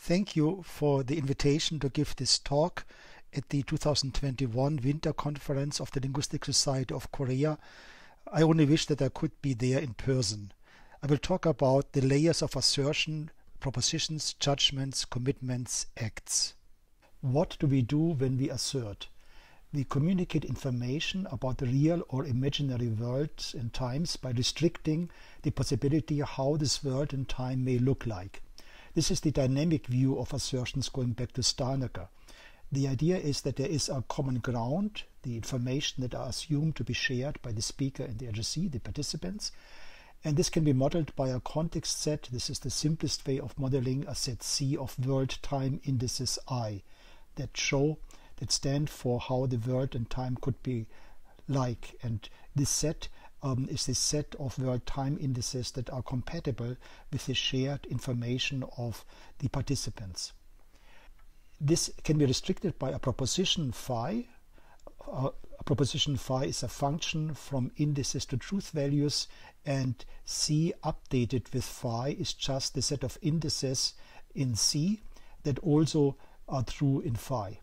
Thank you for the invitation to give this talk at the 2021 Winter Conference of the Linguistic Society of Korea. I only wish that I could be there in person. I will talk about the layers of assertion, propositions, judgments, commitments, acts. What do we do when we assert? We communicate information about the real or imaginary worlds and times by restricting the possibility how this world and time may look like. This is the dynamic view of assertions going back to Stalnaker. The idea is that there is a common ground, the information that are assumed to be shared by the speaker and the addressee, the participants, and this can be modeled by a context set. This is the simplest way of modeling a set C of world time indices I that stand for how the world and time could be like, and this set is the set of world time indices that are compatible with the shared information of the participants. This can be restricted by a proposition phi. A proposition phi is a function from indices to truth values, and C updated with phi is just the set of indices in C that also are true in phi.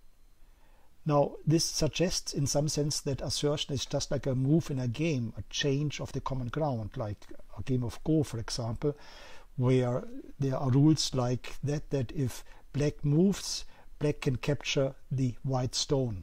Now, this suggests in some sense that assertion is just like a move in a game, a change of the common ground, like a game of Go, for example, where there are rules like that if black moves, black can capture the white stone.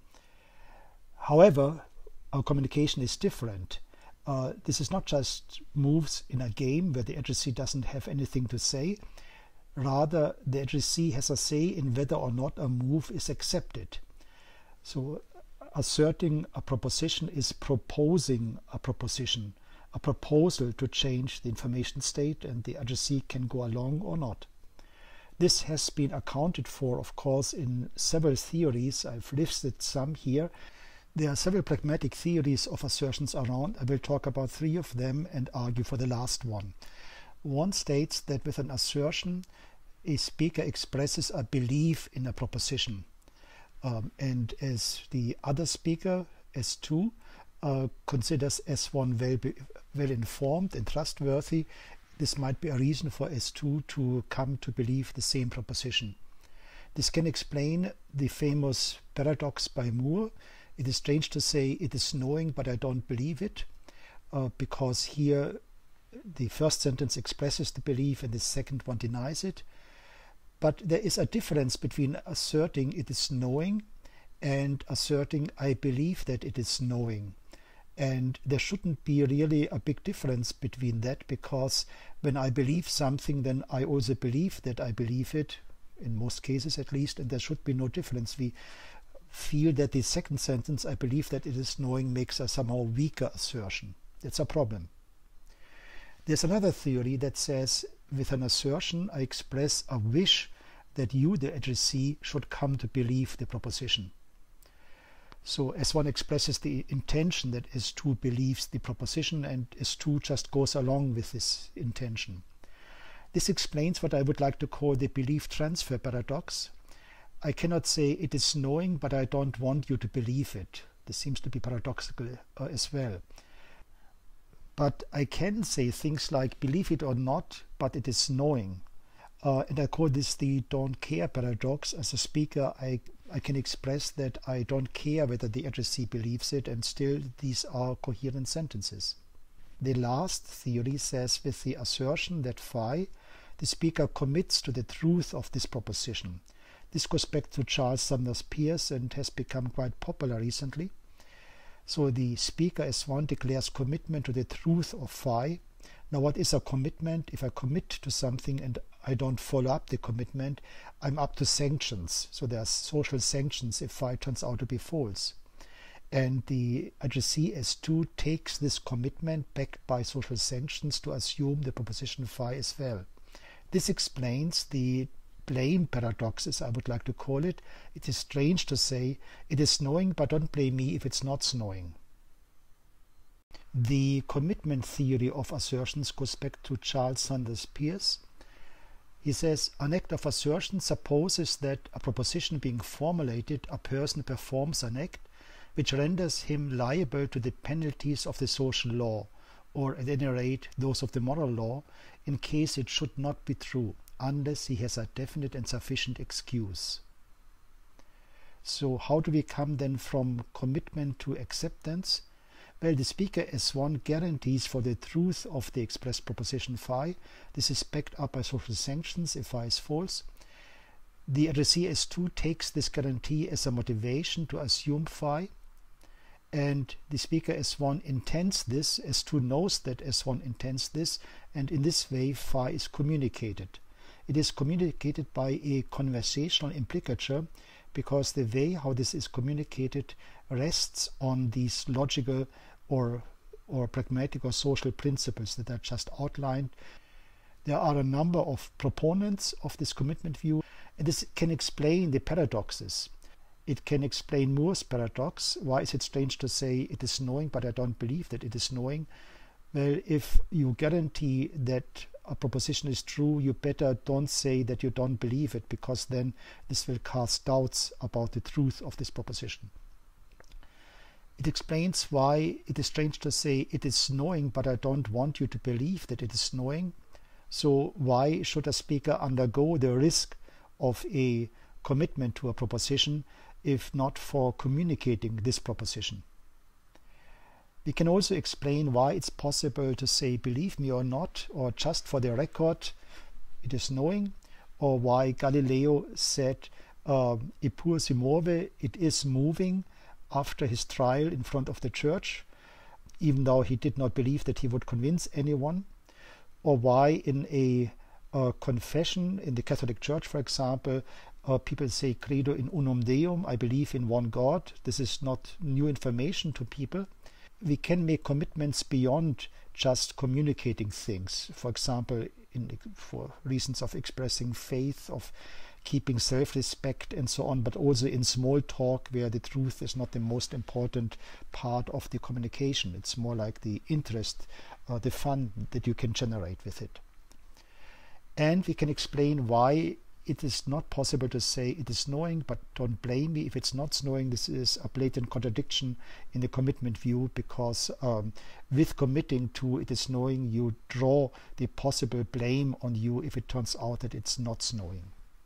However, our communication is different. This is not just moves in a game where the addressee doesn't have anything to say. Rather, the addressee has a say in whether or not a move is accepted. So asserting a proposition is proposing a proposition, a proposal to change the information state, and the addressee can go along or not. This has been accounted for, of course, in several theories. I've listed some here. There are several pragmatic theories of assertions around. I will talk about 3 of them and argue for the last one. One states that with an assertion, a speaker expresses a belief in a proposition. And as the other speaker, S2, considers S1 well informed and trustworthy, this might be a reason for S2 to come to believe the same proposition. This can explain the famous paradox by Moore. It is strange to say it is knowing, but I don't believe it, because here the first sentence expresses the belief and the second one denies it. But there is a difference between asserting it is knowing and asserting I believe that it is knowing. And there shouldn't be really a big difference between that, because when I believe something, then I also believe that I believe it, in most cases at least, and there should be no difference. We feel that the second sentence, I believe that it is knowing, makes a somehow weaker assertion. That's a problem. There's another theory that says with an assertion I express a wish that you, the addressee, should come to believe the proposition. So S1 expresses the intention that S2 believes the proposition, and S2 just goes along with this intention. This explains what I would like to call the belief transfer paradox. I cannot say it is knowing, but I don't want you to believe it. This seems to be paradoxical as well. But I can say things like believe it or not, but it is knowing. And I call this the don't care paradox. As a speaker, I can express that I don't care whether the addressee believes it, and still these are coherent sentences. The last theory says with the assertion that phi, the speaker commits to the truth of this proposition. This goes back to Charles Sanders Peirce and has become quite popular recently. So the speaker S1 declares commitment to the truth of phi. Now, what is a commitment? If I commit to something and I don't follow up the commitment, I'm up to sanctions. So there are social sanctions if phi turns out to be false. And the addressee S2 takes this commitment backed by social sanctions to assume the proposition phi as well. This explains the blame paradox, as I would like to call it. It is strange to say it is knowing, but don't blame me if it's not knowing. The commitment theory of assertions goes back to Charles Sanders Peirce. He says an act of assertion supposes that a proposition being formulated, a person performs an act which renders him liable to the penalties of the social law, or at any rate those of the moral law, in case it should not be true. unless he has a definite and sufficient excuse. So how do we come then from commitment to acceptance? Well, the speaker S1 guarantees for the truth of the expressed proposition phi. This is backed up by social sanctions if phi is false. The addressee S2 takes this guarantee as a motivation to assume phi, and the speaker S1 intends this. S2 knows that S1 intends this, and in this way phi is communicated. It is communicated by a conversational implicature, because the way how this is communicated rests on these logical or pragmatic or social principles that are just outlined. There are a number of proponents of this commitment view, and this can explain the paradoxes. It can explain Moore's paradox. Why is it strange to say it is knowing, but I don't believe that it is knowing? Well, if you guarantee that a proposition is true, you better don't say that you don't believe it, because then this will cast doubts about the truth of this proposition. It explains why it is strange to say it is knowing, but I don't want you to believe that it is knowing. So why should a speaker undergo the risk of a commitment to a proposition if not for communicating this proposition? We can also explain why it's possible to say believe me or not, or just for the record it is knowing, or why Galileo said e pur si muove, it is moving, after his trial in front of the church, even though he did not believe that he would convince anyone, or why in a confession in the Catholic Church, for example, people say credo in unum deum, I believe in one God. This is not new information to people. We can make commitments beyond just communicating things, for example, for reasons of expressing faith, of keeping self-respect and so on, but also in small talk where the truth is not the most important part of the communication. It's more like the interest, the fun that you can generate with it. And we can explain why it is not possible to say it is knowing, but don't blame me if it's not knowing. This is a blatant contradiction in the commitment view, because with committing to it is knowing, you draw the possible blame on you if it turns out that it's not knowing.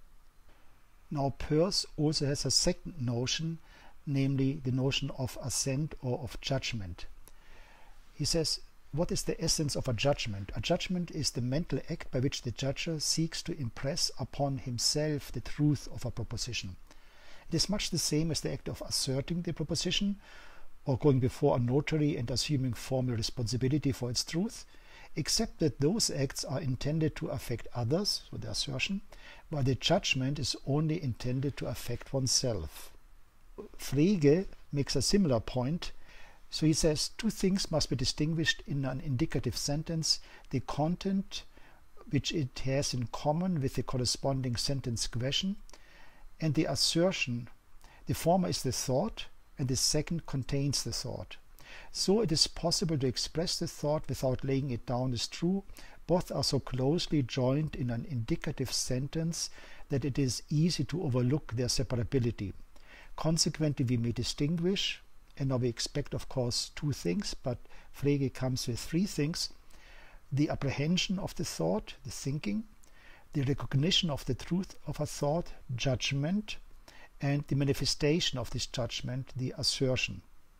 Now Peirce also has a second notion, namely the notion of assent or of judgment. He says, what is the essence of a judgment? A judgment is the mental act by which the judger seeks to impress upon himself the truth of a proposition. It is much the same as the act of asserting the proposition, or going before a notary and assuming formal responsibility for its truth, except that those acts are intended to affect others, so the assertion, while the judgment is only intended to affect oneself. Frege makes a similar point. So he says two things must be distinguished in an indicative sentence: the content, which it has in common with the corresponding sentence question, and the assertion. The former is the thought, and the second contains the thought. So it is possible to express the thought without laying it down as true. Both are so closely joined in an indicative sentence that it is easy to overlook their separability. Consequently, we may distinguish, and now we expect, of course, two things, but Frege comes with three things: the apprehension of the thought, the thinking, the recognition of the truth of a thought, judgment, and the manifestation of this judgment, the assertion.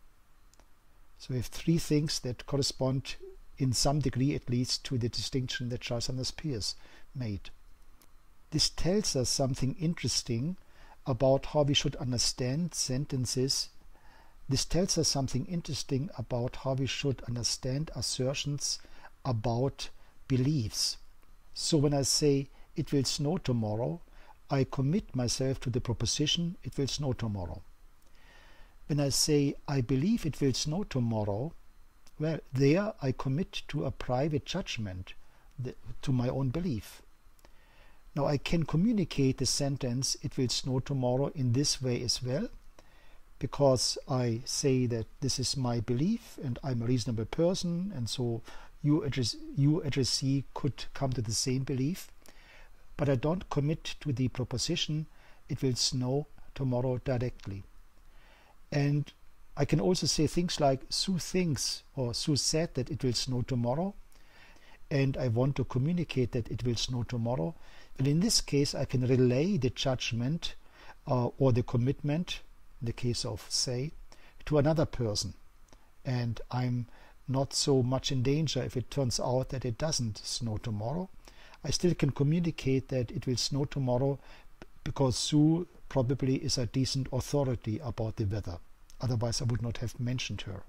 So we have three things that correspond in some degree at least to the distinction that Charles Sanders Peirce made. This tells us something interesting about how we should understand sentences. This tells us something interesting about how we should understand assertions about beliefs. So when I say it will snow tomorrow, I commit myself to the proposition it will snow tomorrow. When I say I believe it will snow tomorrow, well, there I commit to a private judgment, to my own belief. Now I can communicate the sentence it will snow tomorrow in this way as well, because I say that this is my belief and I'm a reasonable person, and so you addressee could come to the same belief, but I don't commit to the proposition it will snow tomorrow directly. And I can also say things like Sue thinks or Sue said that it will snow tomorrow, and I want to communicate that it will snow tomorrow. And in this case, I can relay the judgment or the commitment, in the case of say, to another person. And I'm not so much in danger if it turns out that it doesn't snow tomorrow. I still can communicate that it will snow tomorrow because Sue probably is a decent authority about the weather. Otherwise, I would not have mentioned her.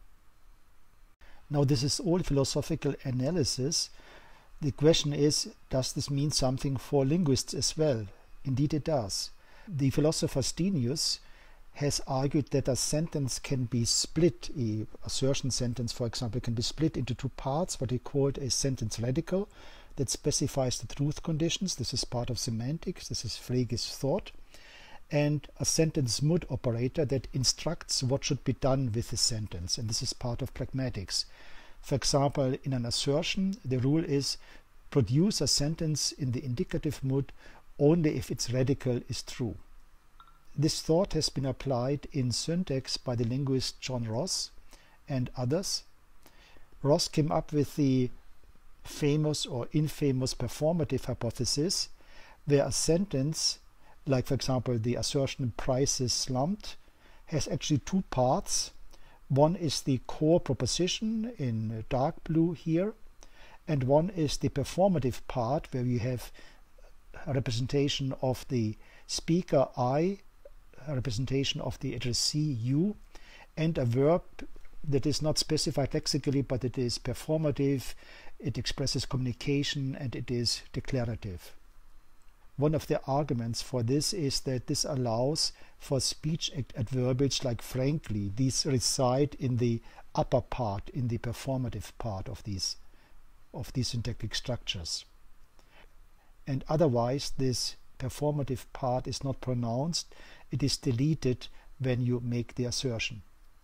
Now, this is all philosophical analysis. The question is, does this mean something for linguists as well? Indeed it does. The philosopher Stenius has argued that a sentence can be split, an assertion sentence, for example, can be split into two parts, what he called a sentence radical that specifies the truth conditions. This is part of semantics, this is Frege's thought. And a sentence mood operator that instructs what should be done with the sentence, and this is part of pragmatics. For example, in an assertion, the rule is produce a sentence in the indicative mood only if its radical is true. This thought has been applied in syntax by the linguist John Ross and others. Ross came up with the famous or infamous performative hypothesis, where a sentence, like for example the assertion prices slumped, has actually two parts. One is the core proposition in dark blue here, and one is the performative part where you have a representation of the speaker I, a representation of the addressee you, and a verb that is not specified lexically, but it is performative, it expresses communication, and it is declarative. One of the arguments for this is that this allows for speech adverbials like frankly. These reside in the upper part, in the performative part of these syntactic structures. And otherwise, this performative part is not pronounced. It is deleted when you make the assertion.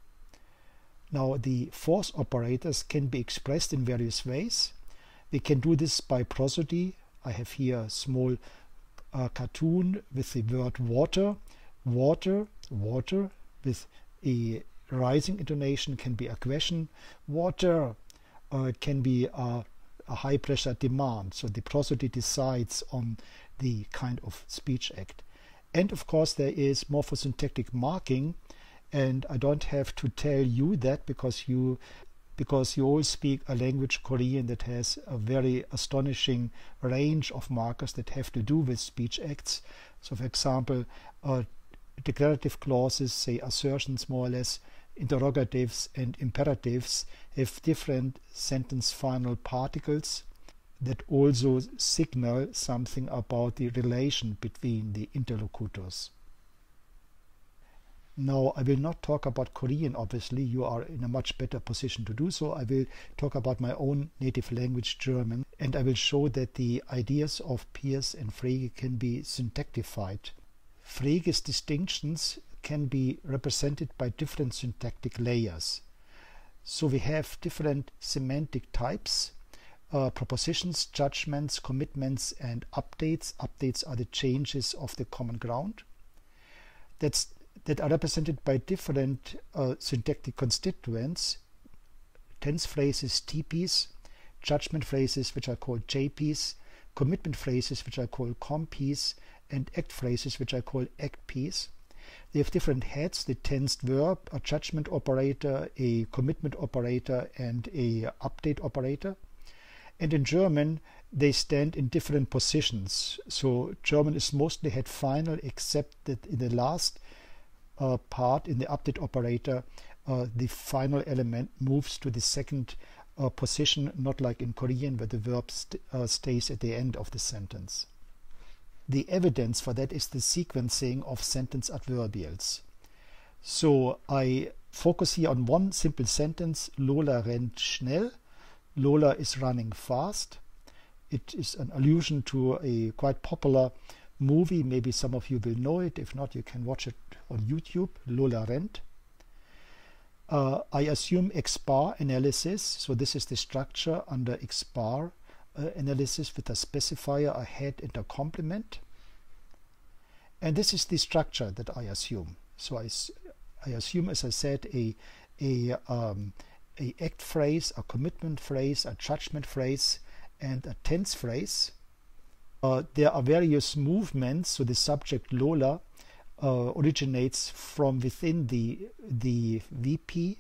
Now, the force operators can be expressed in various ways. We can do this by prosody. I have here a small cartoon with the word water, water, water, with a rising intonation, can be a question, water, it can be a high pressure demand. So the prosody decides on the kind of speech act. And of course there is morphosyntactic marking, and I don't have to tell you that because you all speak a language, Korean, that has a very astonishing range of markers that have to do with speech acts. So for example, declarative clauses, say assertions more or less, interrogatives and imperatives have different sentence final particles that also signal something about the relation between the interlocutors. Now, I will not talk about Korean, obviously. You are in a much better position to do so. I will talk about my own native language, German, and I will show that the ideas of Peirce and Frege can be syntactified. Frege's distinctions can be represented by different syntactic layers. So we have different semantic types, propositions, judgments, commitments, and updates. Updates are the changes of the common ground that are represented by different syntactic constituents, tense phrases, TPs, judgment phrases, which are called JPs, commitment phrases, which are called COMPs, and act phrases, which are called ACTPs. They have different heads, the tensed verb, a judgment operator, a commitment operator, and a update operator. And in German, they stand in different positions. So German is mostly head final, except that in the last part, in the update operator, the final element moves to the second position, not like in Korean, where the verb stays at the end of the sentence. The evidence for that is the sequencing of sentence adverbials. So I focus here on one simple sentence, Lola rennt schnell. Lola is running fast. It is an allusion to a quite popular movie. Maybe some of you will know it. If not, you can watch it on YouTube, Lola rennt. I assume X-bar analysis. So this is the structure under X-bar analysis with a specifier, a head, and a complement. And this is the structure that I assume. So I assume, as I said, a act phrase, a commitment phrase, a judgment phrase, and a tense phrase. There are various movements, so the subject Lola originates from within the VP,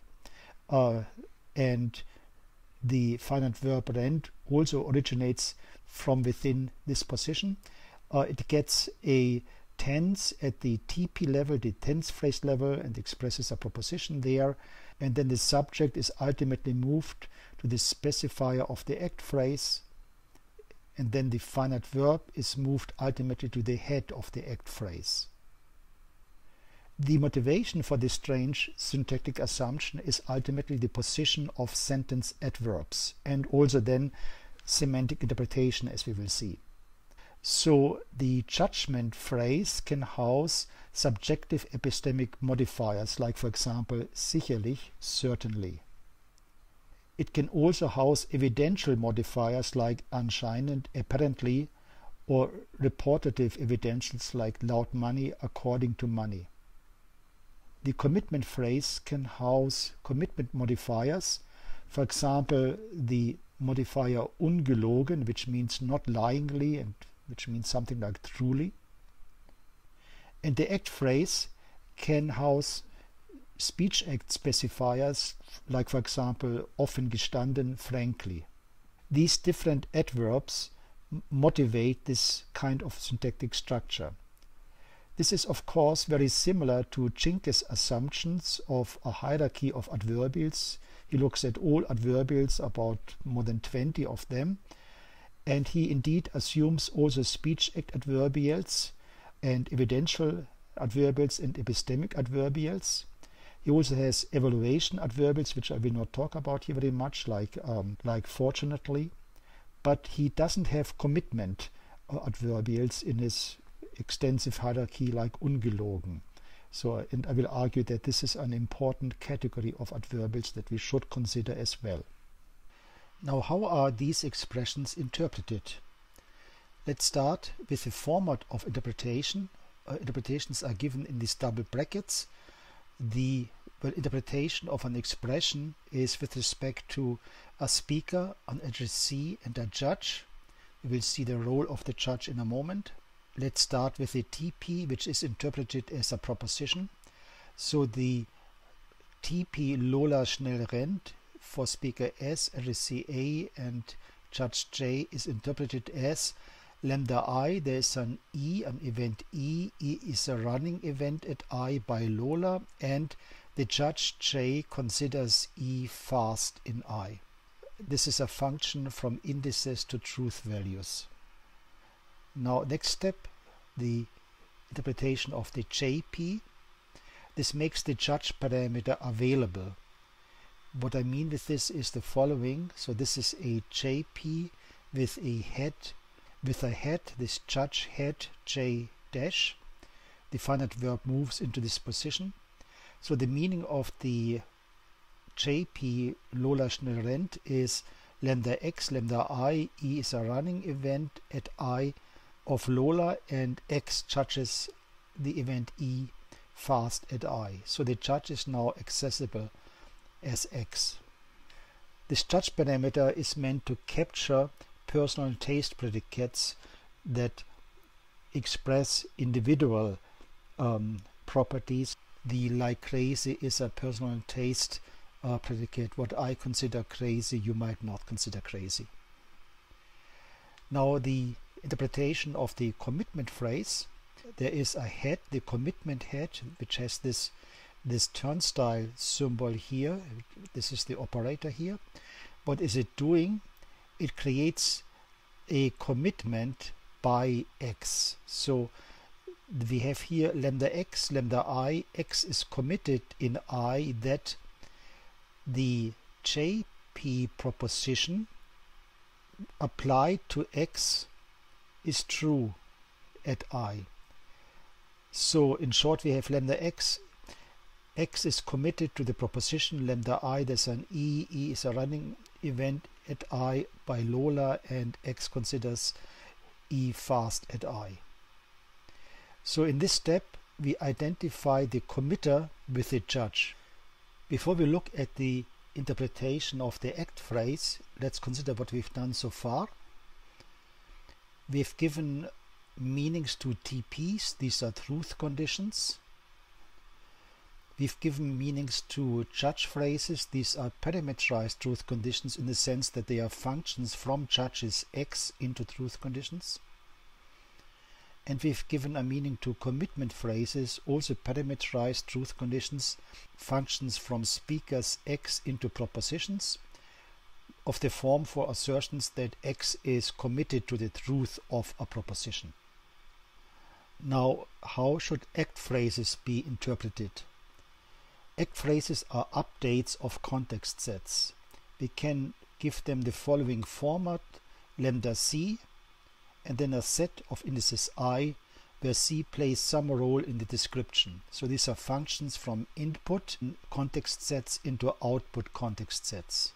and the finite verb rent also originates from within this position. It gets a tense at the TP level, the tense phrase level, and expresses a proposition there, and then the subject is ultimately moved to the specifier of the act phrase, and then the finite verb is moved ultimately to the head of the act phrase. The motivation for this strange syntactic assumption is ultimately the position of sentence adverbs, and also then semantic interpretation, as we will see. So the judgment phrase can house subjective epistemic modifiers, like for example sicherlich, certainly. It can also house evidential modifiers like anscheinend, apparently, or reportative evidentials like laut money, according to money. The commitment phrase can house commitment modifiers, for example the modifier ungelogen, which means not lyingly and which means something like truly. And the act phrase can house speech act specifiers, like for example offen gestanden, frankly. These different adverbs motivate this kind of syntactic structure. This is of course very similar to Zinke's assumptions of a hierarchy of adverbials. He looks at all adverbials, about more than 20 of them, and he indeed assumes also speech act adverbials and evidential adverbials and epistemic adverbials. He also has evaluation adverbials, which I will not talk about here very much, like fortunately, but he doesn't have commitment adverbials in his extensive hierarchy like ungelogen. So, and I will argue that this is an important category of adverbials that we should consider as well. Now, how are these expressions interpreted? Let's start with the format of interpretation. Interpretations are given in these double brackets. The interpretation of an expression is with respect to a speaker, an addressee, and a judge. We will see the role of the judge in a moment. Let's start with the TP, which is interpreted as a proposition. So the TP Lola schnell rennt for speaker S, addressee A, and judge J is interpreted as lambda I, there is an E, an event E is a running event at I by Lola, and the judge J considers E fast in I. This is a function from indices to truth values. Now, next step, the interpretation of the JP. This makes the judge parameter available. What I mean with this is the following. So this is a JP with a head, this judge head J dash. The finite verb moves into this position. So the meaning of the JP Lola schnell rennt is lambda X, lambda I, E is a running event at I of Lola, and X judges the event E fast at I. So the judge is now accessible as X. This judge parameter is meant to capture personal taste predicates that express individual properties. The like crazy is a personal taste predicate. What I consider crazy, you might not consider crazy. Now, the interpretation of the commitment phrase. There is a head, the commitment head, which has this turnstile symbol here. This is the operator here. What is it doing? It creates a commitment by X. So we have here lambda X, lambda I. X is committed in I that the JP proposition applied to X is true at I. So in short, we have lambda X. X is committed to the proposition lambda I, there's an E is a running event at I by Lola, and X considers E fast at I. So in this step, we identify the committer with the judge. Before we look at the interpretation of the act phrase, let's consider what we've done so far. We've given meanings to TPs, these are truth conditions. We've given meanings to judge phrases, these are parameterized truth conditions in the sense that they are functions from judges X into truth conditions. And we've given a meaning to commitment phrases, also parameterized truth conditions, functions from speakers X into propositions, of the form for assertions that X is committed to the truth of a proposition. Now, how should ACT phrases be interpreted? ACT phrases are updates of context sets. We can give them the following format: lambda C, and then a set of indices I, where C plays some role in the description. So these are functions from input context sets into output context sets.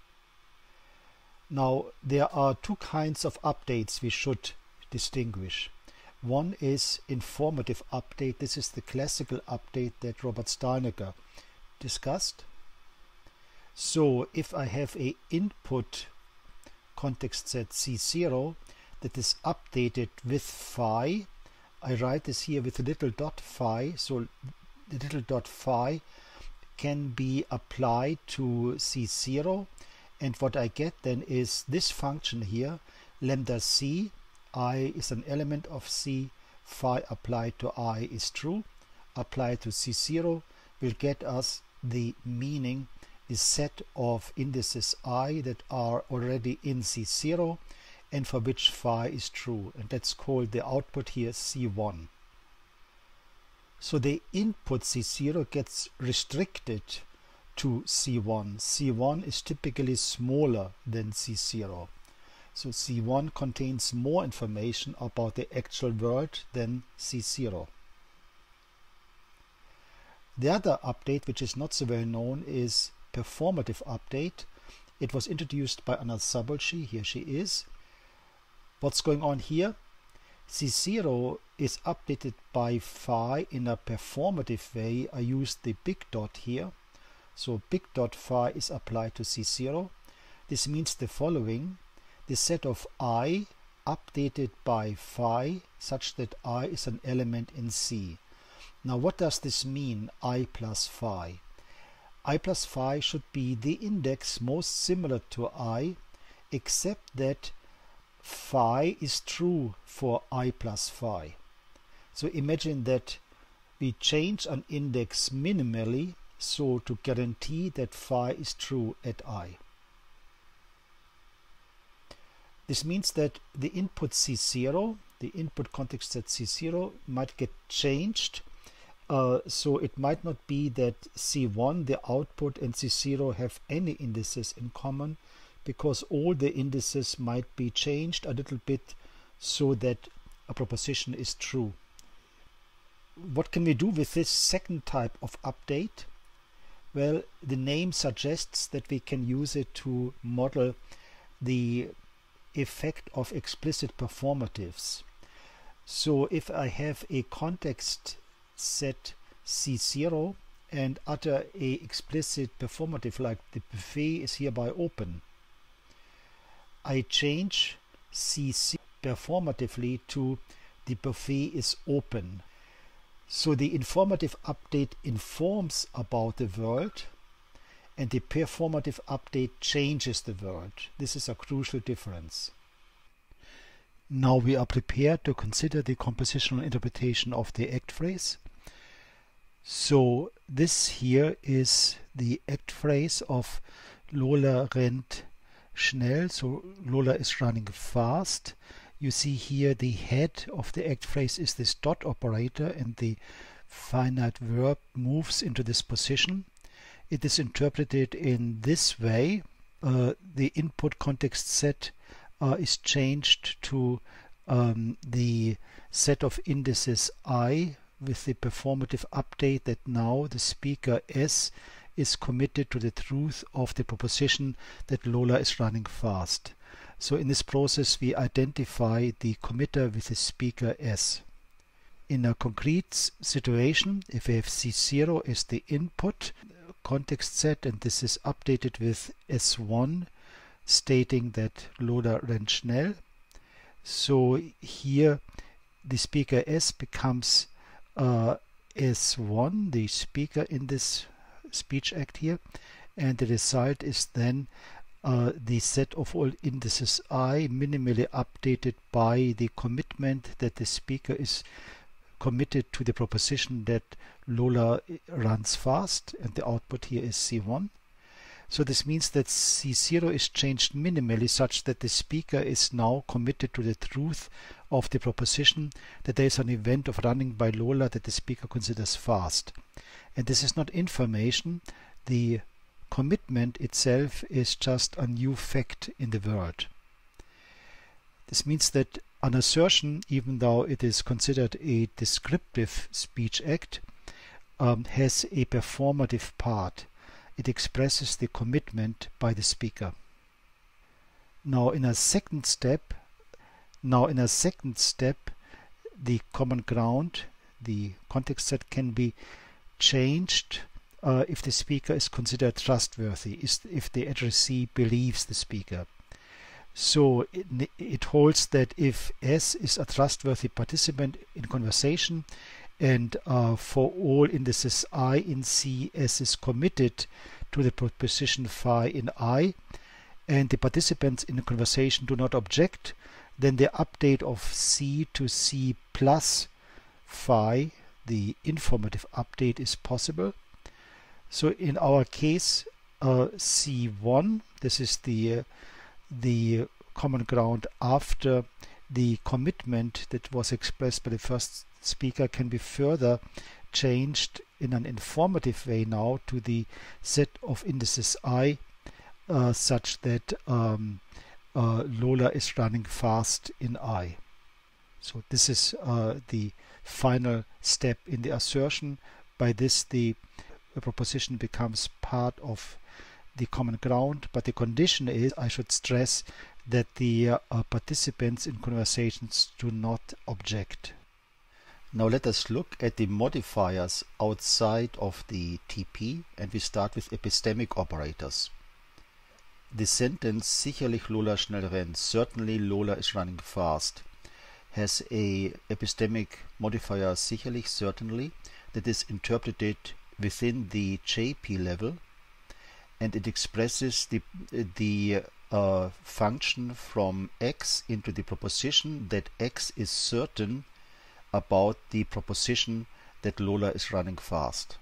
Now, there are two kinds of updates we should distinguish. One is informative update. This is the classical update that Robert Stalnaker discussed. So if I have a input context set C0 that is updated with phi, I write this here with a little dot phi, so the little dot phi can be applied to C0, and what I get then is this function here, lambda C, I is an element of C, phi applied to I is true, applied to C0 will get us the meaning, the set of indices I that are already in C0 and for which phi is true, and that's called the output here C1. So the input C0 gets restricted to C1. C1 is typically smaller than C0. So C1 contains more information about the actual world than C0. The other update, which is not so well known, is performative update. It was introduced by Anna Szabolcsy. Here she is. What's going on here? C0 is updated by phi in a performative way. I used the big dot here. So big dot phi is applied to C0. This means the following: the set of I updated by phi such that I is an element in C. Now what does this mean, I plus phi? I plus phi should be the index most similar to I, except that phi is true for I plus phi. So imagine that we change an index minimally, so to guarantee that phi is true at I. This means that the input C0, the input context set C0, might get changed. So it might not be that C1, the output, and C0 have any indices in common, because all the indices might be changed a little bit so that a proposition is true. What can we do with this second type of update? Well, the name suggests that we can use it to model the effect of explicit performatives. So if I have a context set C0 and utter a explicit performative like the buffet is hereby open, I change C0 performatively to the buffet is open. So the informative update informs about the world, and the performative update changes the world. This is a crucial difference. Now we are prepared to consider the compositional interpretation of the ACT phrase. So this here is the ACT phrase of Lola rennt schnell. So Lola is running fast. You see here the head of the ACT phrase is this dot operator, and the finite verb moves into this position. It is interpreted in this way. The input context set is changed to the set of indices I with the performative update that now the speaker S is committed to the truth of the proposition that Lola is running fast. So in this process we identify the committer with the speaker S. In a concrete situation, if we have C0 as the input context set and this is updated with S1 stating that Lola rennt schnell, So here the speaker S becomes S1, the speaker in this speech act here, and the result is then the set of all indices I minimally updated by the commitment that the speaker is committed to the proposition that Lola runs fast, and the output here is C1. So this means that C0 is changed minimally such that the speaker is now committed to the truth of the proposition that there is an event of running by Lola that the speaker considers fast. And this is not information. The commitment itself is just a new fact in the word. This means that an assertion, even though it is considered a descriptive speech act, has a performative part. It expresses the commitment by the speaker. Now in a second step, the common ground, the context set, can be changed if the speaker is considered trustworthy, if the addressee believes the speaker. So it holds that if S is a trustworthy participant in conversation, and for all indices I in C, S is committed to the proposition phi in I, and the participants in the conversation do not object, then the update of C to C plus phi, the informative update, is possible. So in our case, C1, this is the common ground after the commitment that was expressed by the first speaker, can be further changed in an informative way now to the set of indices I, such that Lola is running fast in I. So this is the final step in the assertion. By this the proposition becomes part of the common ground, but the condition is, I should stress, that the participants in conversations do not object. Now let us look at the modifiers outside of the TP, and we start with epistemic operators. The sentence "Sicherlich Lola schnell rennt," certainly Lola is running fast, has a epistemic modifier sicherlich, certainly, that is interpreted within the JP level, and it expresses the function from X into the proposition that X is certain about the proposition that Lola is running fast.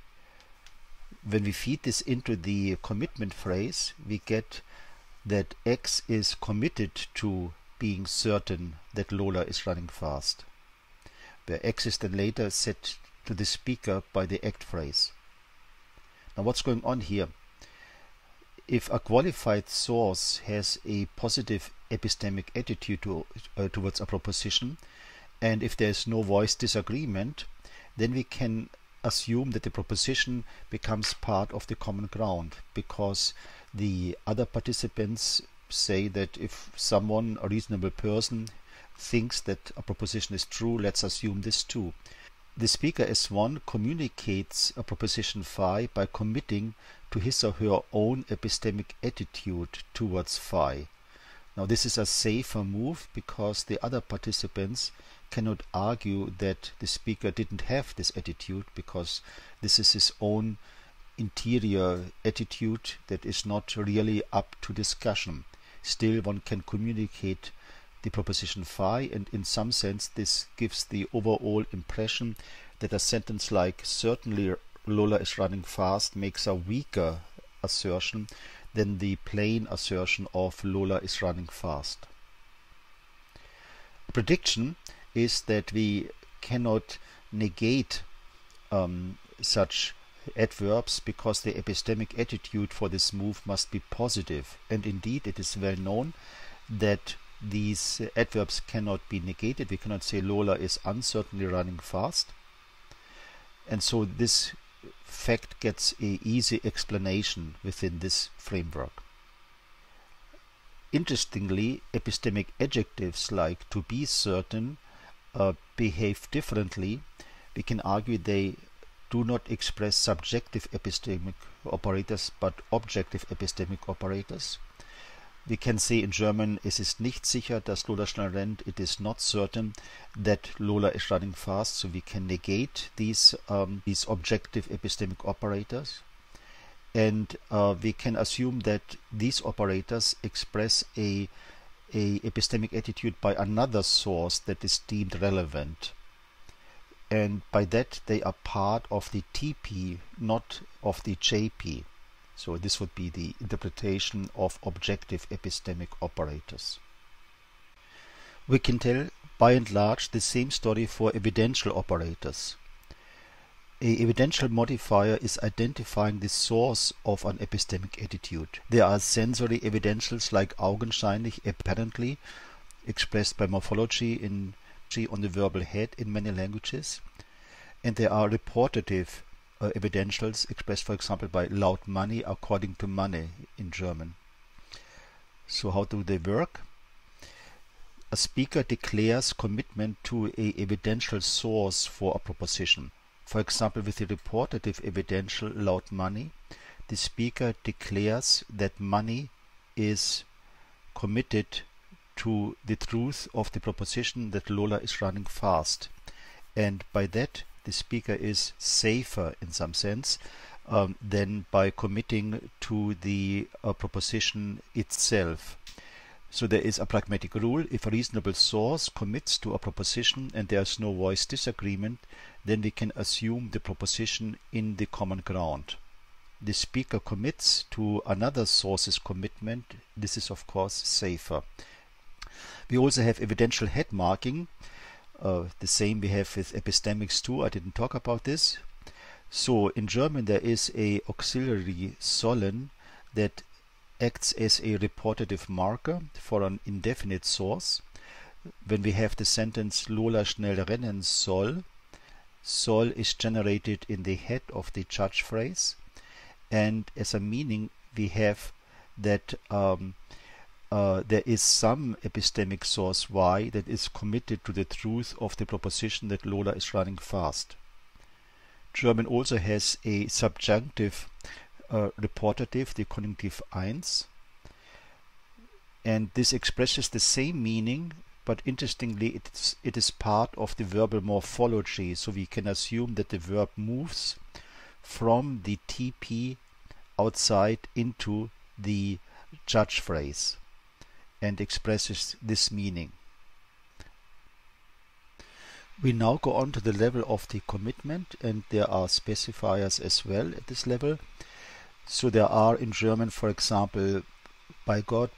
When we feed this into the commitment phrase, we get that X is committed to being certain that Lola is running fast, where X is then later set to the speaker by the act phrase. Now what's going on here? If a qualified source has a positive epistemic attitude towards a proposition, and if there is no voice disagreement, then we can assume that the proposition becomes part of the common ground, because the other participants say that if someone, a reasonable person, thinks that a proposition is true, let's assume this too. The speaker S1 communicates a proposition phi by committing to his or her own epistemic attitude towards phi. Now this is a safer move because the other participants cannot argue that the speaker didn't have this attitude, because this is his own interior attitude that is not really up to discussion. Still, one can communicate the proposition phi, and in some sense this gives the overall impression that a sentence like "certainly Lola is running fast" makes a weaker assertion than the plain assertion of "Lola is running fast." Prediction is that we cannot negate such adverbs, because the epistemic attitude for this move must be positive, and indeed it is well known that these adverbs cannot be negated. We cannot say Lola is uncertainly running fast, and so this fact gets an easy explanation within this framework. Interestingly, epistemic adjectives like "to be certain" behave differently. We can argue they do not express subjective epistemic operators but objective epistemic operators. we can say in German, es ist nicht sicher, dass Lola schnell rennt. It is not certain that Lola is running fast. So we can negate these objective epistemic operators. And we can assume that these operators express a epistemic attitude by another source that is deemed relevant. And by that they are part of the TP, not of the JP. So this would be the interpretation of objective epistemic operators. We can tell by and large the same story for evidential operators. A evidential modifier is identifying the source of an epistemic attitude. There are sensory evidentials like augenscheinlich, apparently, expressed by morphology on the verbal head in many languages. And there are reportative evidentials expressed, for example, by laut money, according to money in German. So how do they work? A speaker declares commitment to a evidential source for a proposition. For example, with the reportative evidential laut money, the speaker declares that money is committed to the truth of the proposition that Lola is running fast. And by that, the speaker is safer in some sense than by committing to the proposition itself. So there is a pragmatic rule: if a reasonable source commits to a proposition and there is no voice disagreement, then we can assume the proposition in the common ground. The speaker commits to another source's commitment. This is of course safer. We also have evidential head marking. The same we have with epistemics too. I didn't talk about this. So in German there is a auxiliary sollen that acts as a reportative marker for an indefinite source. When we have the sentence Lola schnell rennen soll, soll is generated in the head of the judge phrase, and as a meaning we have that there is some epistemic source Y that is committed to the truth of the proposition that Lola is running fast. German also has a subjunctive reportative, the Konjunktiv 1, and this expresses the same meaning, but interestingly it is part of the verbal morphology, so we can assume that the verb moves from the TP outside into the judge phrase and expresses this meaning. We now go on to the level of the commitment, and there are specifiers as well at this level. So there are in German, for example, by God,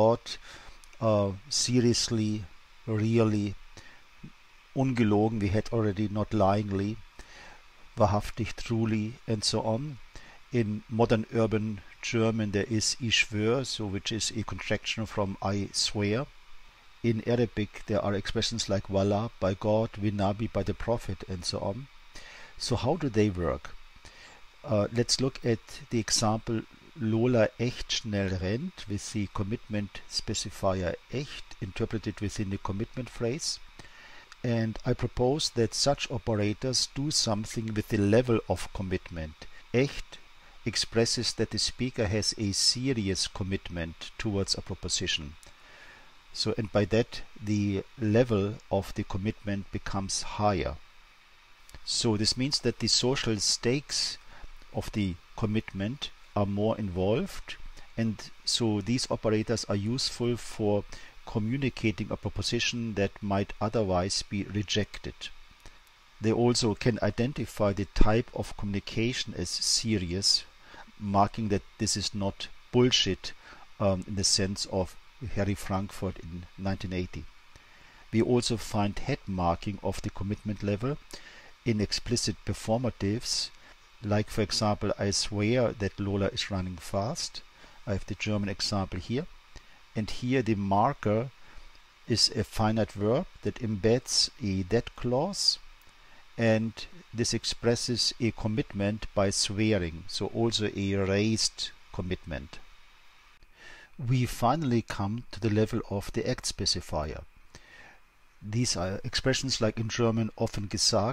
seriously, really, ungelogen, we had already, not lyingly, wahrhaftig, truly, and so on. In modern urban German there is ich schwör, so which is a contraction from I swear. In Arabic there are expressions like Wallah, by God, Winabi, by the Prophet, and so on. So how do they work? Let's look at the example Lola echt schnell rennt with the commitment specifier echt interpreted within the commitment phrase. And I propose that such operators do something with the level of commitment. Echt expresses that the speaker has a serious commitment towards a proposition. So, and by that the level of the commitment becomes higher. So this means that the social stakes of the commitment are more involved, and so these operators are useful for communicating a proposition that might otherwise be rejected. They also can identify the type of communication as serious, marking that this is not bullshit in the sense of Harry Frankfurt in 1980. We also find head marking of the commitment level in explicit performatives, like for example, I swear that Lola is running fast. I have the German example here. And here the marker is a finite verb that embeds a that clause, and this expresses a commitment by swearing, so also a raised commitment. We finally come to the level of the act specifier. These are expressions like in German offen gesagt,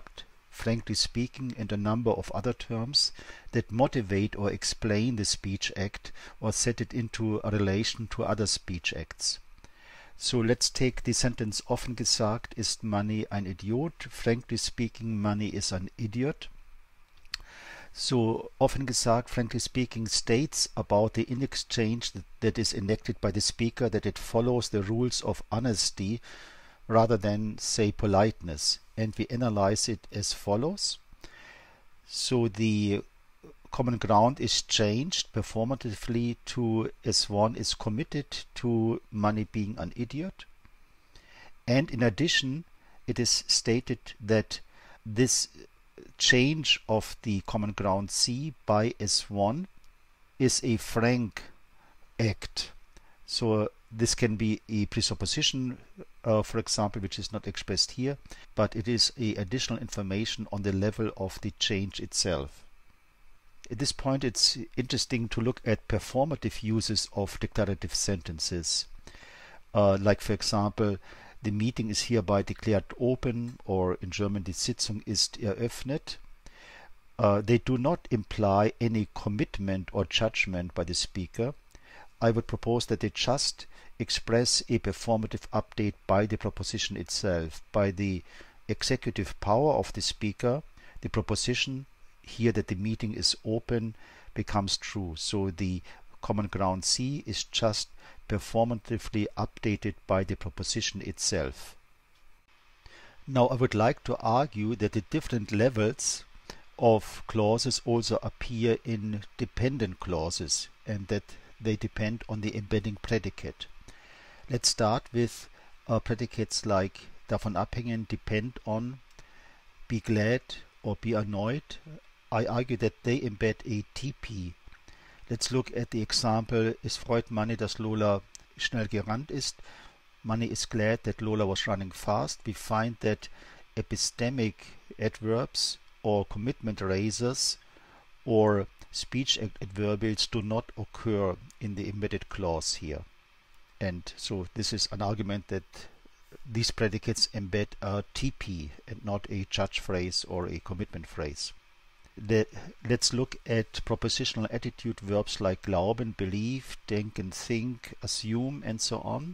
frankly speaking, and a number of other terms that motivate or explain the speech act or set it into a relation to other speech acts. So let's take the sentence: Offen gesagt ist Manny ein Idiot. Frankly speaking, Manny is an idiot. So offen gesagt, frankly speaking, states about the in-exchange that is enacted by the speaker that it follows the rules of honesty rather than, say, politeness. And we analyze it as follows. So the common ground is changed performatively to S1 is committed to Manny being an idiot. And in addition, it is stated that this change of the common ground C by S1 is a frank act. So this can be a presupposition, for example, which is not expressed here, but it is a additional information on the level of the change itself. At this point, it's interesting to look at performative uses of declarative sentences. Like, for example, the meeting is hereby declared open, or in German, die Sitzung ist eröffnet. They do not imply any commitment or judgment by the speaker. I would propose that they just express a performative update by the proposition itself, by the executive power of the speaker. The proposition here that the meeting is open becomes true. So the common ground C is just performatively updated by the proposition itself. Now I would like to argue that the different levels of clauses also appear in dependent clauses and that they depend on the embedding predicate. Let's start with predicates like davon abhängen, depend on, be glad or be annoyed. I argue that they embed a TP. Let's look at the example, es freut Manny, dass Lola schnell gerannt ist. Manny is glad that Lola was running fast. We find that epistemic adverbs or commitment raisers or speech adverbials do not occur in the embedded clause here. And so this is an argument that these predicates embed a TP and not a judge phrase or a commitment phrase. Let's look at propositional attitude verbs like glauben, believe, denken, think, assume, and so on.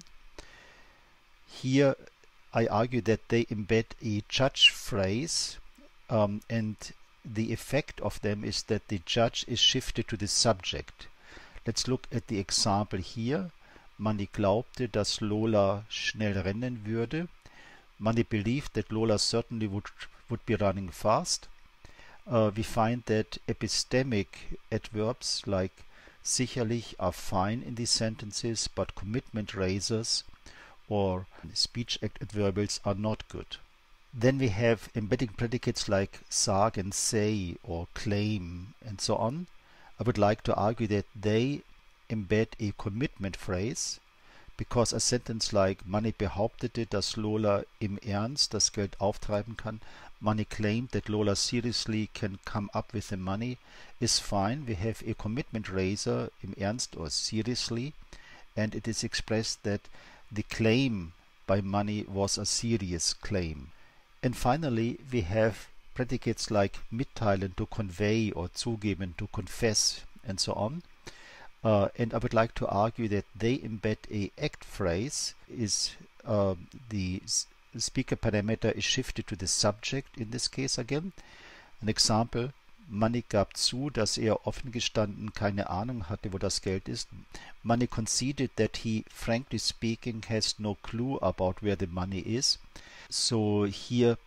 Here I argue that they embed a judge phrase, and the effect of them is that the judge is shifted to the subject. Let's look at the example here. Manny glaubte, dass Lola schnell rennen würde. Manny believed that Lola certainly would be running fast. We find that epistemic adverbs like sicherlich are fine in these sentences, but commitment raisers or speech adverbials are not good. Then we have embedding predicates like sagen, say, or claim, and so on. I would like to argue that they embed a commitment phrase, because a sentence like Manny behauptete, dass Lola im Ernst das Geld auftreiben kann, Manny claimed that Lola seriously can come up with the money, is fine. We have a commitment raiser, im Ernst or seriously, and it is expressed that the claim by Manny was a serious claim. And finally, we have predicates like mitteilen, to convey, or zugeben, to confess, and so on. And I would like to argue that they embed a act phrase, is the speaker parameter is shifted to the subject in this case again. An example, Manny gab zu, dass offen gestanden keine Ahnung hatte, wo das Geld ist. Manny conceded that he, frankly speaking, has no clue about where the money is. So here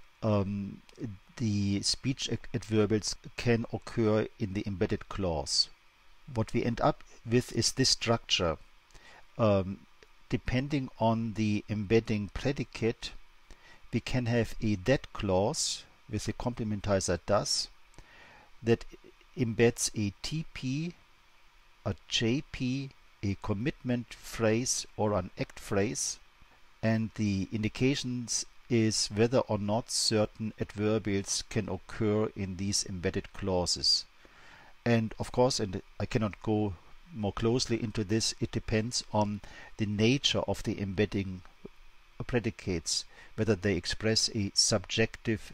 the speech adverbials can occur in the embedded clause. What we end up with is this structure. Depending on the embedding predicate, we can have a that clause with the complementizer das that embeds a TP, a JP, a commitment phrase or an act phrase, and the indications is whether or not certain adverbials can occur in these embedded clauses. And of course, and I cannot go more closely into this, it depends on the nature of the embedding predicates, whether they express a subjective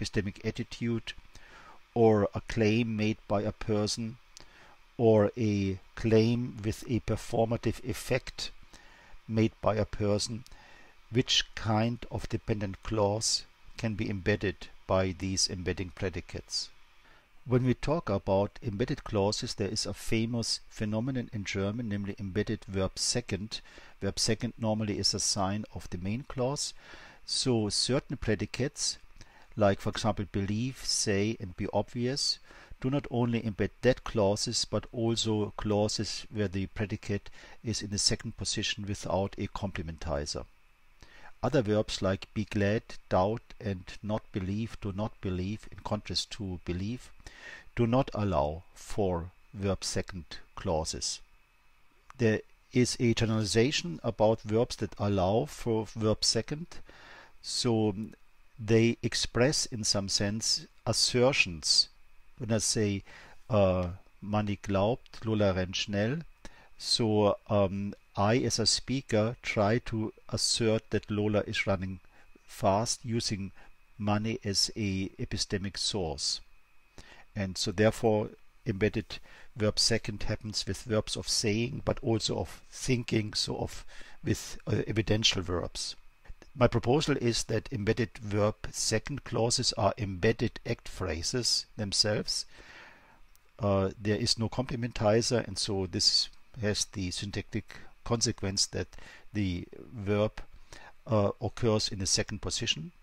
epistemic attitude, or a claim made by a person, or a claim with a performative effect made by a person, which kind of dependent clause can be embedded by these embedding predicates. When we talk about embedded clauses, there is a famous phenomenon in German, namely embedded verb second. Verb second normally is a sign of the main clause. So certain predicates, like for example believe, say and be obvious, do not only embed that clauses but also clauses where the predicate is in the second position without a complementizer. Other verbs like be glad, doubt and not believe, do not believe, in contrast to believe, do not allow for verb second clauses. There is a generalization about verbs that allow for verb second, so they express in some sense assertions. When I say Manni glaubt, Lola rennt schnell, so I as a speaker try to assert that Lola is running fast using Manni as a epistemic source. And so therefore embedded verb second happens with verbs of saying but also of thinking, so with evidential verbs. My proposal is that embedded verb second clauses are embedded act phrases themselves. There is no complementizer, and so this has the syntactic consequence that the verb occurs in the second position.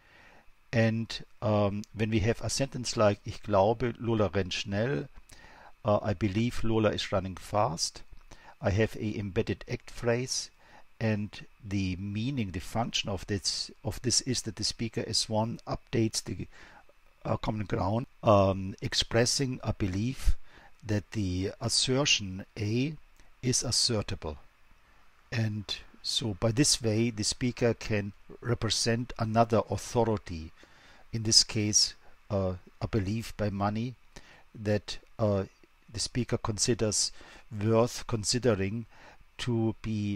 And when we have a sentence like Ich glaube, Lola rennt schnell, I believe Lola is running fast, I have a embedded act phrase, and the meaning, the function of this is that the speaker S1 updates the common ground, expressing a belief that the assertion A is assertable. And so by this way the speaker can represent another authority, in this case a belief by Manni that the speaker considers worth considering to be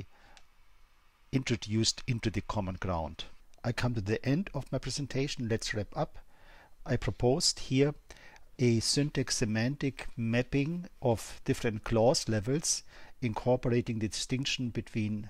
introduced into the common ground. I come to the end of my presentation. Let's wrap up. I proposed here a syntax semantic mapping of different clause levels, incorporating the distinction between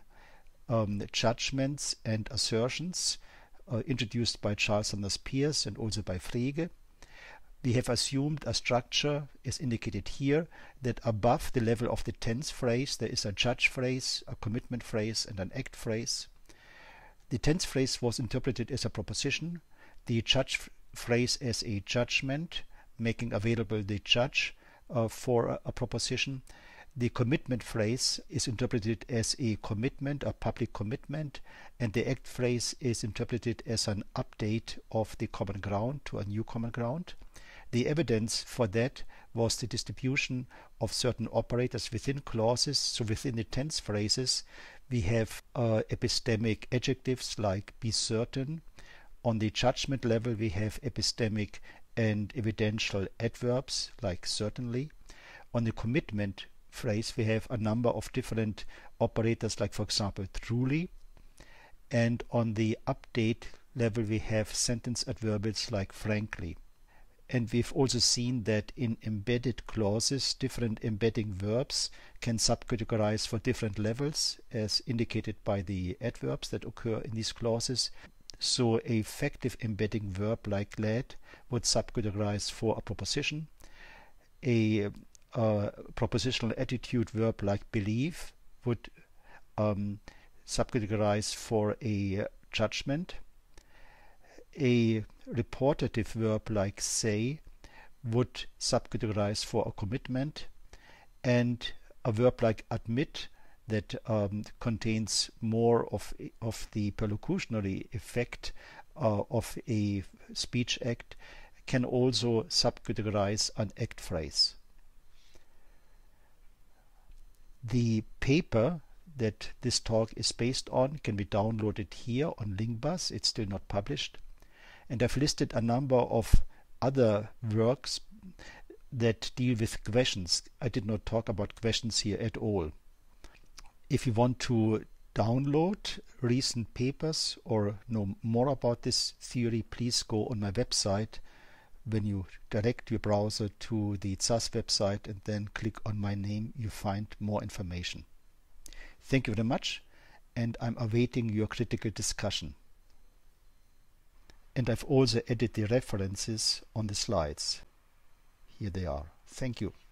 judgments and assertions, introduced by Charles Sanders Peirce and also by Frege. We have assumed a structure, as indicated here, that above the level of the tense phrase there is a judge phrase, a commitment phrase and an act phrase. The tense phrase was interpreted as a proposition, the judge phrase as a judgment, making available the judge for a proposition. The commitment phrase is interpreted as a commitment, a public commitment, and the act phrase is interpreted as an update of the common ground to a new common ground. The evidence for that was the distribution of certain operators within clauses. So within the tense phrases we have epistemic adjectives like be certain. On the judgment level we have epistemic and evidential adverbs like certainly. On the commitment phrase we have a number of different operators like for example truly. And on the update level we have sentence adverbials like frankly. And we've also seen that in embedded clauses different embedding verbs can subcategorize for different levels as indicated by the adverbs that occur in these clauses. So a effective embedding verb like glad would subcategorize for a proposition. A propositional attitude verb like believe would subcategorize for a judgment. A reportative verb like say would subcategorize for a commitment, and a verb like admit that contains more of the perlocutionary effect of a speech act can also subcategorize an act phrase. The paper that this talk is based on can be downloaded here on Lingbus. It's still not published. And I've listed a number of other works that deal with questions. I did not talk about questions here at all. If you want to download recent papers or know more about this theory, please go on my website. When you direct your browser to the ZASS website and then click on my name, you find more information. Thank you very much, and I'm awaiting your critical discussion. And I've also added the references on the slides. Here they are. Thank you.